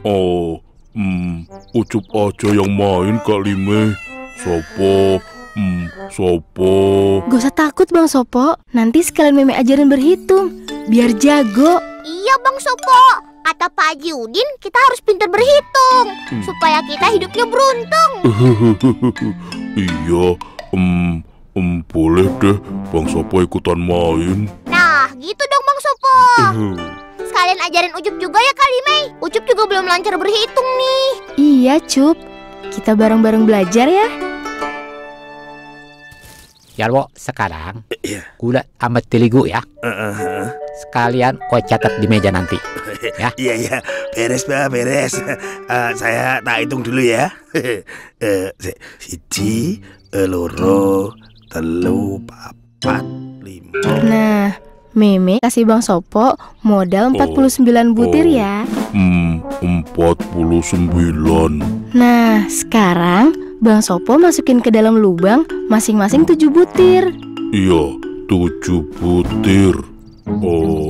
Oh, Ucup aja yang main Kak Lime. Sopo, Sopo. Gak usah takut Bang Sopo. Nanti sekalian Meme ajarin berhitung, biar jago. Iya Bang Sopo. Kata Pak Haji Udin, kita harus pintar berhitung supaya kita hidupnya beruntung. Iya, boleh deh Bang Sopo ikutan main. Nah, gitu dong Bang Sopo. Sekalian ajarin Ucup juga ya Kak Lime. Ucup juga belum lancar berhitung nih. Iya Cup, kita bareng-bareng belajar ya. Jarwo, sekarang gula sama teligu ya. Sekalian kau catat di meja nanti ya. Iya, beres Pak, beres. Saya tak hitung dulu ya. 1, 2, 3, 4, 5. Nah, Meme kasih Bang Sopo modal 49 butir ya. 49. Nah, sekarang Bang Sopo masukin ke dalam lubang masing-masing 7 butir. Iya, 7 butir. Oh,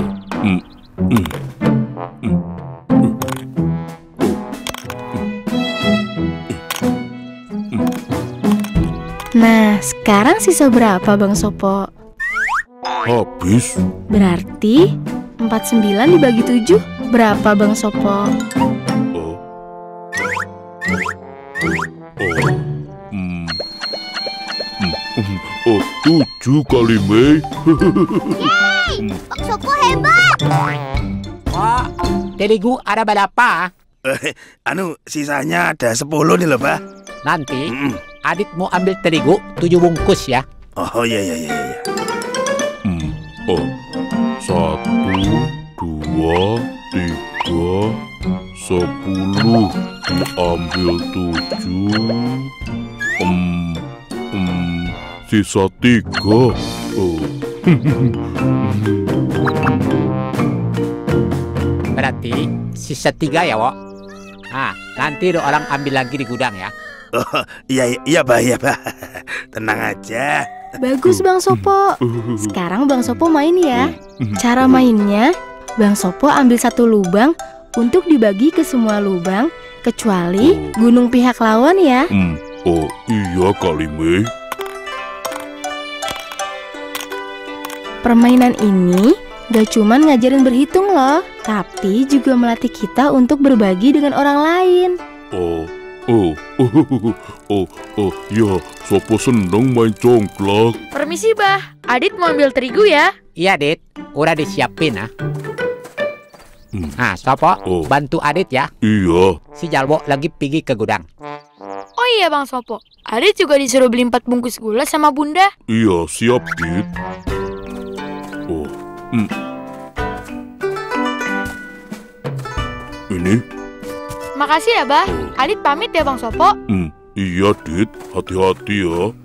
Nah, sekarang sisa berapa Bang Sopo? habis. Berarti 49 dibagi 7 berapa Bang Sopo? Oh, 7 kali Mei. Yeay, Bang Sopo hebat. Oh, teligu ada berapa? Sisanya ada 10 nih loh Pak. Nanti Adit mau ambil terigu 7 bungkus ya. Oh iya. 1, 2, 3, 10. Diambil 7. Sisa 3. Berarti sisa 3 ya, Wok. Nah, nanti ada orang ambil lagi di gudang ya. Oh iya Pak. Tenang aja. Bagus Bang Sopo. Sekarang Bang Sopo main ya. Cara mainnya, Bang Sopo ambil satu lubang untuk dibagi ke semua lubang kecuali gunung pihak lawan ya. Oh iya kali Mei. Permainan ini gak cuman ngajarin berhitung loh, tapi juga melatih kita untuk berbagi dengan orang lain. Ya, Sopo seneng main congklak. Permisi Bah, Adit mau ambil terigu ya. Iya, Adit. Udah disiapin ah. Nah, Sopo, bantu Adit ya. Iya. Si Jalwo lagi pergi ke gudang. Oh iya Bang Sopo, Adit juga disuruh beli 4 bungkus gula sama Bunda. Iya, siap, Dit. Ini? Makasih ya Bah, Adit pamit ya Bang Sopo. Iya, Dit. Hati-hati ya.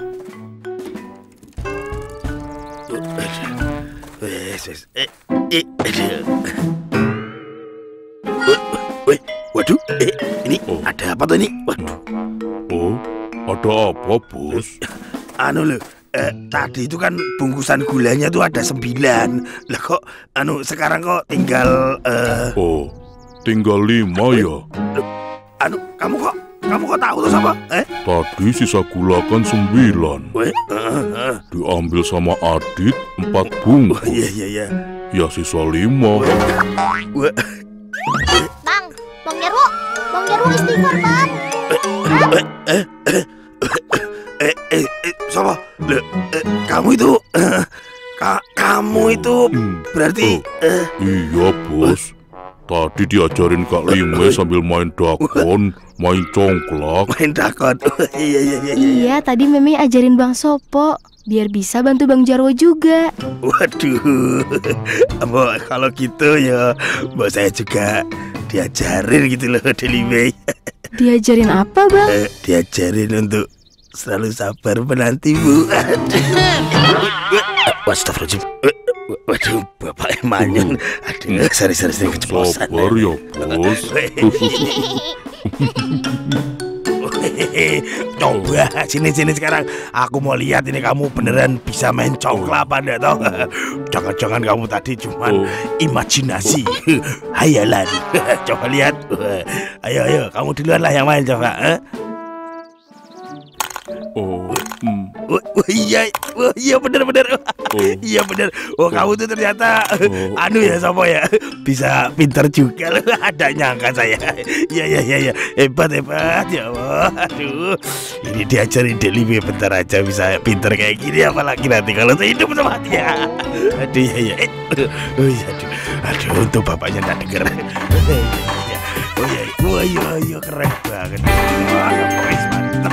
Waduh, ini ada apa tuh ini? Waduh. Oh, ada apa, Bos? Tadi itu kan bungkusan gulanya tuh ada 9. Lah kok, sekarang kok tinggal tinggal 5 ya? Kamu kok tahu tuh sama? Tadi sisa gula kan 9. Diambil sama Adit 4 bungkus. Iya. Ya sisa 5. Bang Jarwo istighfar Bang. Sama, kamu itu berarti Iya Bos. Tadi diajarin Kak Lime sambil main dakon, main congklak. Main dakon. Iya, tadi Meme ajarin Bang Sopo biar bisa bantu Bang Jarwo juga. Waduh, Mbak, kalau gitu ya Mbak saya juga diajarin gitu loh Deli Mei. Diajarin apa Bang? Diajarin untuk selalu sabar menanti Bu. Astagfirullahaladzim. Waduh, Bapak Emanyon. Aduh, sorry keceplosan. Sabar ya Bos. Coba sini sekarang. Aku mau lihat ini kamu beneran bisa main congklak apa enggak toh? Jangan-jangan kamu tadi cuman imajinasi, hayalan. Coba lihat. Ayo, kamu duluan lah yang main coba. Iya bener. Iya bener. Oh kamu tuh ternyata anu ya Sopo ya, bisa pinter juga loh. Ada nyangka saya. Iya hebat ya Allah. Aduh, ini diajarin Deli bentar aja bisa pinter kayak gini, apalagi nanti kalau saya hidup sama dia. Aduh ya. Aduh untuk bapaknya tak denger. Oh iya keren banget. Wah, mantap.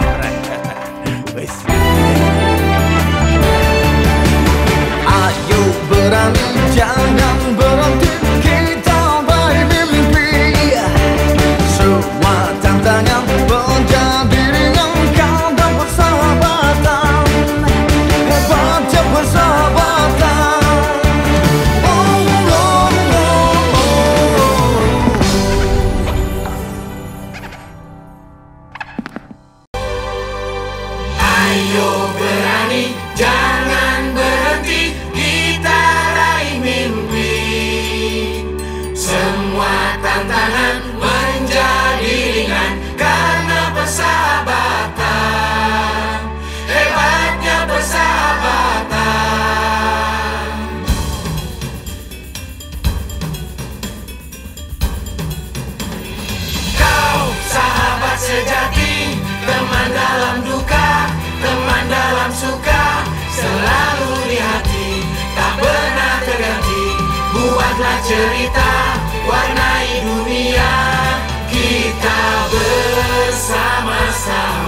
Ayo berani, jangan berhenti, kita bermimpi. Semua tantangan menjadi ringan karena persahabatan. Hebatnya persahabatan. Ayo berani, jangan berhenti, kita raih mimpi. Semua tantangan menjadi ringan karena persahabatan. Hebatnya persahabatan. Kau sahabat sejati, teman dalam duka, teman dalam suka, selalu di hati, tak pernah terganti. Buatlah cerita, warnai dunia, kita bersama-sama.